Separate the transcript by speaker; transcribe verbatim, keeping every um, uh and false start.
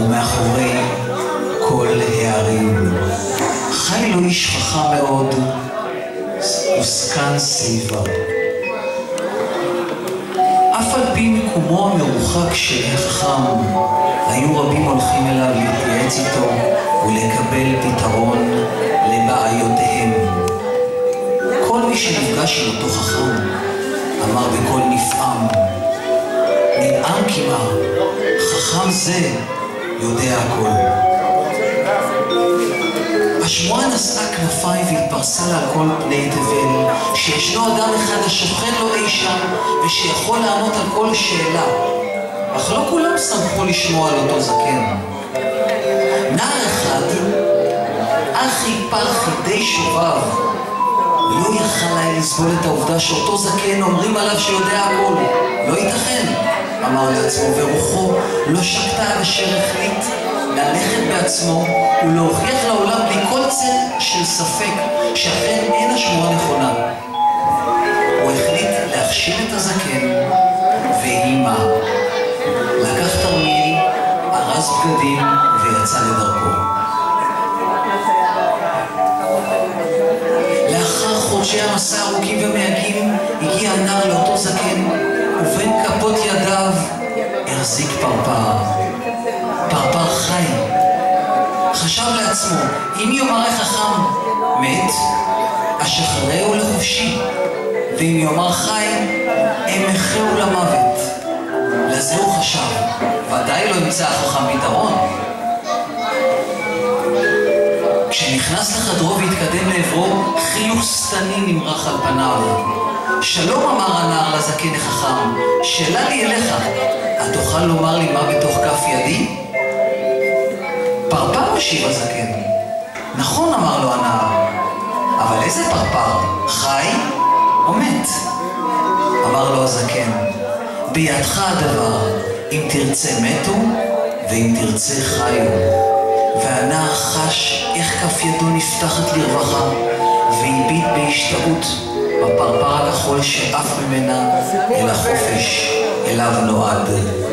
Speaker 1: ומאחורי כל הערים חי לו איש חכם מאוד וזקן סביבה. אף על פי מקומו המרוחק של החכם, היו רבים הולכים אליו להתייעץ איתו ולקבל פתרון לבעיותיהם. כל מי שנפגש עם אותו חכם אמר בקול נפעם, נדהם כמעט, חכם זה יודע הכל. השמועה נשאה כנפיים והתפרסה לה על כל פני תבל, שישנו אדם אחד השוכן לו אי שם ושיכול לענות על כל שאלה, אך לא כולם שמחו לשמוע על אותו זקן. נער אחד, אחי פרחי די שובב, לא יכל היה לסבול את העובדה שאותו זקן אומרים עליו שיודע הכל. לא ייתכן, אמר לעצמו, ורוחו לא שקטה עד אשר החליט ללכת בעצמו ולהוכיח לעולם בלי כל צל של ספק שאכן אין השמועה נכונה. הוא החליט להכשיל את הזקן, והיא מה? לקח תרמיל, ארז בגדים ויצא לדרכו. לאחר חודשי המסע ארוכים ומייגעים הגיע הנער לאותו זקן, ובין כפות ידיו החזיק פרפר. פרפר חי. חשב לעצמו, אם יאמר החכם מת, אשחררו לחופשי, ואם יאמר חי, אמחהו למוות. לזה הוא חשב, ודאי לא ימצא החכם פתרון. כשנכנס לחדרו והתקדם לעברו, חיוך שטני נמרח על פניו. שלום, אמר הנער לזקן החכם, שאלה לי אליך, התוכל לומר לי מה בתוך כף ידי? פרפר, משיב הזקן. נכון, אמר לו הנער, אבל איזה פרפר? חי או מת? אמר לו הזקן, בידך הדבר, אם תרצה מתו ואם תרצה חיו. והנער חש איך כף ידו נפתחת לרווחה, והביט בהשתאות בפרפר הכחול שעף ממנה אל החופש אליו נועד.